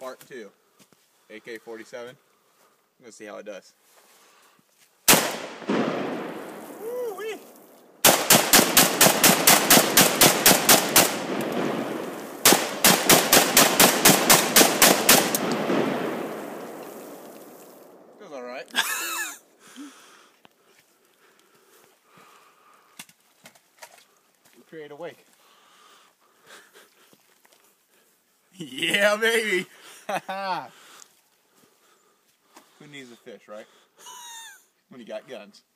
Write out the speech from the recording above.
Part 2. AK-47. I'm gonna see how it does. Woo-wee. Feels alright. Create a wake. Yeah, baby. Who needs a fish, right? When you got guns.